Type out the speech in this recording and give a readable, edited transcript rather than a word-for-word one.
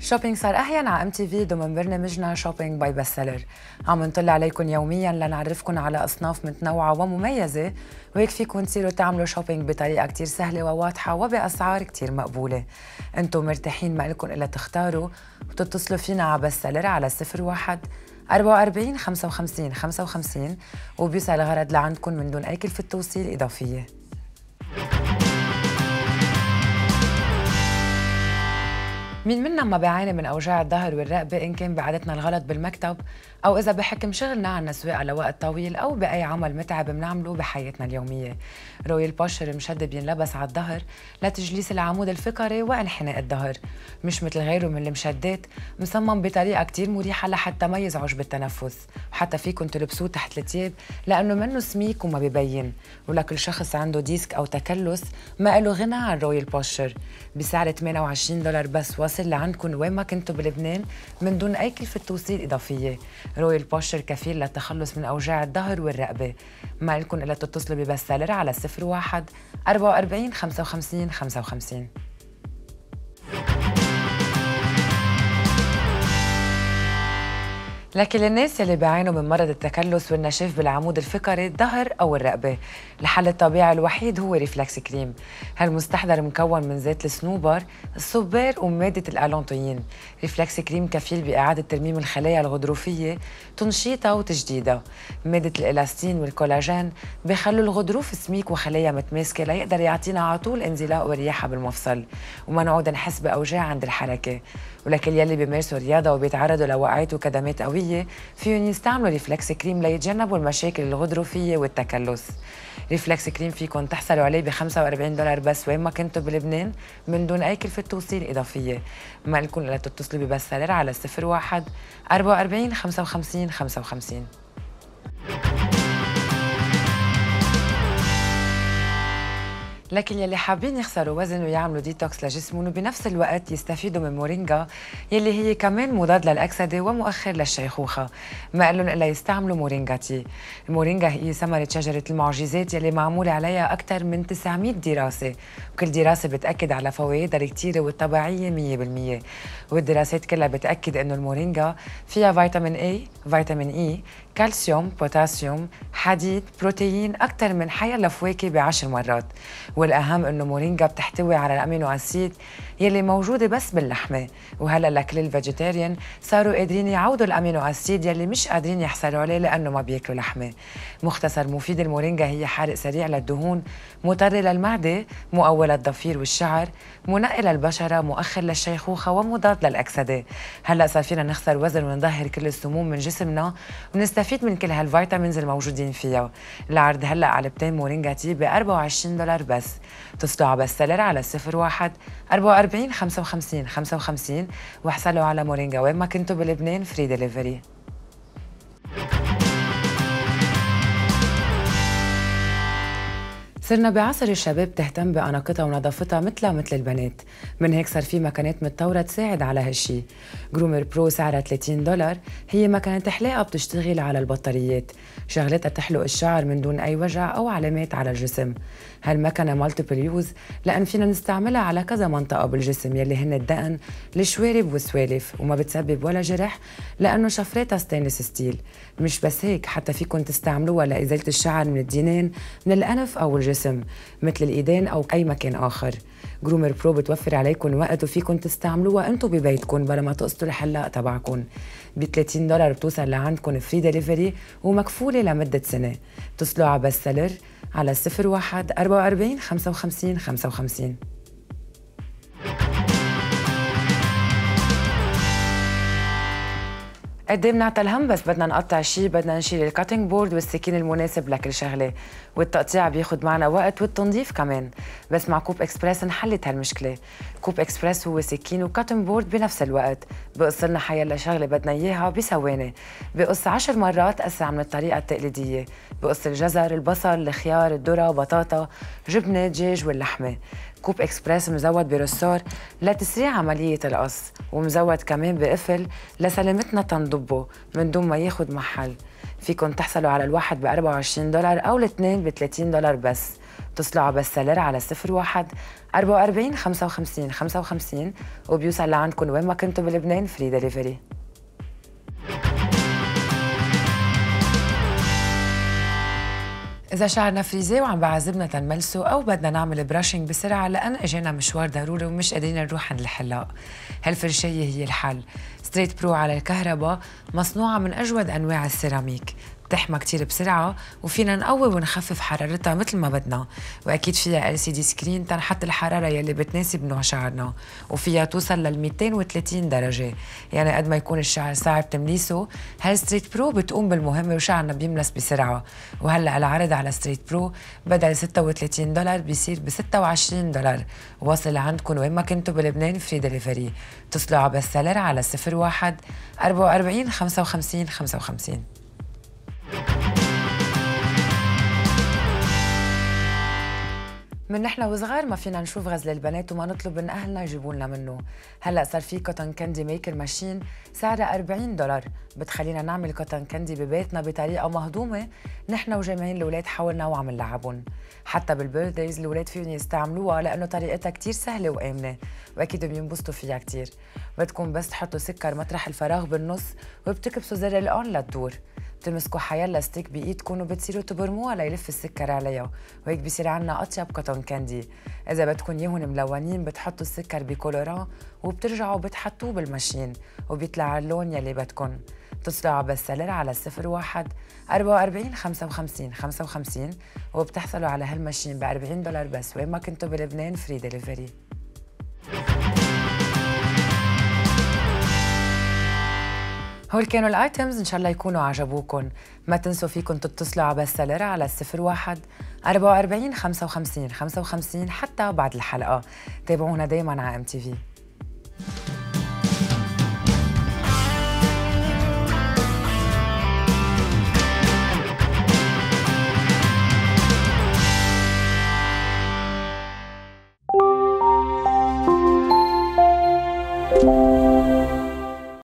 شوبينج صار أحيانا على MTV ضمن برنامجنا شوبينج باي بست سيلر. عم نطلع عليكم يوميا لنعرفكم على أصناف متنوعة ومميزة، وهيك فيكم تصيروا تعملوا شوبينج بطريقة كتير سهلة وواضحة وبأسعار كتير مقبولة. انتم مرتاحين، ما لكم إلا تختاروا وتتصلوا فينا على بست سيلر على 01 44 55 55 وبيوصل الغرض لعندكم من دون أي كلفة توصيل إضافية. مين منا ما بيعاني من أوجاع الظهر والرقبة، إن كان بعادتنا الغلط بالمكتب أو إذا بحكم شغلنا عنا سواقة لوقت طويل أو بأي عمل متعب بنعمله بحياتنا اليومية. رويال بوشر مشد بينلبس على الظهر لتجليس العمود الفقري وانحناء الظهر، مش مثل غيره من المشدات، مصمم بطريقة كتير مريحة لحتى ما يزعج بالتنفس، وحتى فيكم تلبسوه تحت التياب لأنه منه سميك وما ببين، ولكل شخص عنده ديسك أو تكلس ما له غنى عن رويال بوشر بسعر $28 بس، واصل لعندكم وين ما كنتوا بلبنان من دون أي كلفة توصيل إضافية. رويال بوشر كفيل للتخلص من أوجاع الظهر والرقبة. ما لكم إلا تتصلوا ببست سيلر على 01 44 55 55. لكن للناس يلي بيعانوا من مرض التكلس والنشاف بالعمود الفقري الظهر أو الرقبة، الحل الطبيعي الوحيد هو ريفلكس كريم. هالمستحضر مكون من زيت الصنوبر، الصبار ومادة الألونتوين. ريفلكس كريم كفيل بإعادة ترميم الخلايا الغضروفية، تنشيطها وتجديدها. مادة الإلاستين والكولاجين بيخلوا الغضروف سميك وخلايا متماسكة ليقدر يعطينا على طول انزلاق ورياحة بالمفصل وما نعود نحس بأوجاع عند الحركة. ولكن يلي بيمارسوا رياضة وبيتعرضوا لوقعات وكدمات قوية فيهم يستعملوا ريفلكس كريم ليتجنبوا المشاكل الغضروفية والتكلس. ريفلكس كريم فيكم تحصلوا عليه $45 بس وين ما كنتوا بلبنان من دون أي كلفة توصيل إضافية. ما لكم إلا تتصلوا ببست سيلر على 01 44 55 55. لكن يلي حابين يخسروا وزن ويعملوا ديتوكس لجسمهم وبنفس الوقت يستفيدوا من مورينجا يلي هي كمان مضاد للأكسدة ومؤخر للشيخوخة، ما لهم إلا يستعملوا مورينجا تي. المورينجا هي ثمرة شجرة المعجزات يلي معمول عليها أكثر من 900 دراسة، وكل دراسة بتأكد على فوائدها الكتيرة والطبيعية 100%. والدراسات كلها بتأكد إنه المورينجا فيها فيتامين A، فيتامين E، كالسيوم، بوتاسيوم، حديد، بروتين أكثر من حيلا فواكه ب10 مرات. والأهم إنه مورينجا بتحتوي على الأمينو أسيد يلي موجودة بس باللحمة، وهلا لكل الفيجيتيريان صاروا قادرين يعوضوا الأمينو أسيد يلي مش قادرين يحصلوا عليه لأنه ما بياكلوا لحمة. مختصر مفيد المورينجا هي حارق سريع للدهون، مطر للمعدة، مقوي للضفير والشعر، منقي للبشرة، مؤخر للشيخوخة ومضاد للأكسدة. هلا صار فينا نخسر وزن ونظهر كل السموم من جسمنا ونستفيد من كل هالفيتامينز الموجودين فيها. العرض هلا على علبتين مورينجا تي $24 بس. اتصلوا على بست سيلر على 01 44 55 55 واحصلوا على مورينجا وين ما كنتوا بلبنان فري ديليفري. صرنا بعصر الشباب تهتم بأناقتها ونظافتها مثلها مثل البنات، من هيك صار في مكانات متطورة تساعد على هالشي. جرومر برو سعرها $30، هي مكنة حلاقة بتشتغل على البطاريات، شغلتها تحلق الشعر من دون أي وجع أو علامات على الجسم. هالمكنة مالتيبل يوز لأن فينا نستعملها على كذا منطقة بالجسم يلي هن الدقن، الشوارب والسوالف، وما بتسبب ولا جرح لأنه شفراتها ستينلس ستيل. مش بس هيك، حتى فيكن تستعملوها لإزالة الشعر من الدينين، من الأنف أو الجسم مثل الإيدين أو أي مكان آخر. جرومر برو بتوفر عليكم وقت وفيكن تستعملوها انتو ببيتكن بلا ما تقصدوا الحلاق تبعكن. $30 بتوصل لعندكن فري ديليفري ومكفولة لمدة سنة. اتصلوا على بست سيلر على 01 44 55 55. قد ايه بنعطى الهم بس بدنا نقطع شيء، بدنا نشيل الكاتنج بورد والسكين المناسب لكل شغله، والتقطيع بياخد معنا وقت والتنظيف كمان، بس مع كوب اكسبرس انحلت هالمشكله. كوب اكسبرس هو سكين وكاتنج بورد بنفس الوقت، بقص لنا حيلا شغله بدنا اياها بثواني، بقص 10 مرات اسرع من الطريقه التقليديه، بقص الجزر، البصل، الخيار، الذره، بطاطا، جبنه، دجاج واللحمه. كوب اكسبرس مزود برسار لتسريع عملية القص، ومزود كمان بقفل لسلامتنا تنضبه من دون ما ياخد محل. فيكن تحصلوا على الواحد $24 أو الاثنين $30 بس. اتصلوا على بس سيلر على 01 44 55 55 وبيوصل لعندكم وين ما كنتوا بلبنان فري دليفري. إذا شعرنا فريزي وعم بعذبنا تنملسه أو بدنا نعمل براشنج بسرعة لأن إجينا مشوار ضروري ومش قادرين نروح عند الحلاق، هالفرشاية هي الحل. ستريت برو على الكهرباء مصنوعة من أجود أنواع السيراميك، بتحمى كتير بسرعة وفينا نقوي ونخفف حرارتها مثل ما بدنا، وأكيد فيها LCD سكرين تنحط الحرارة يلي بتناسب نوع شعرنا، وفيها توصل لل 230 درجة، يعني قد ما يكون الشعر صعب تمليسه هالستريت برو بتقوم بالمهمة وشعرنا بيملس بسرعة. وهلأ العرض على ستريت برو بدل $36 بيصير ب $26، واصل عندكم وين ما كنتوا بلبنان فري دليفري. اتصلوا على بس سيلر على 01 44 55 55. من نحن وصغار ما فينا نشوف غزل البنات وما نطلب من اهلنا يجيبوا لنا منه. هلا صار في كوتن كاندي ميكر ماشين سعرها $40 بتخلينا نعمل كوتن كاندي ببيتنا بطريقه مهضومه نحن وجميع الاولاد حاولنا وعم نلعبهم. حتى بالبيرثديز الاولاد فيهم يستعملوها لانه طريقتها كتير سهله وامنه واكيد بينبسطوا فيها كتير. بدكم بس تحطوا سكر مطرح الفراغ بالنص وبتكبسوا زر الاون لتدور، بتمسكوا حيلا ستيك بايدكم وبتصيروا تبرموها ليلف السكر عليها وهيك بيصير عنا اطيب كوتون كاندي. اذا بدكم اياهم ملونين بتحطوا السكر بكولوران وبترجعوا بتحطوه بالماشين وبيطلع اللون يلي بدكم. اتصلوا على بس سيلر على 01 44 55 55 وبتحصلوا على هالماشين ب $40 بس وين ما كنتوا بلبنان فري دليفري. هول كانوا الايتمز، ان شاء الله يكونوا عجبوكم. ما تنسوا فيكم تتصلوا على بس سيلر على 01 44 55 55 حتى بعد الحلقه. تابعونا دايما على MTV.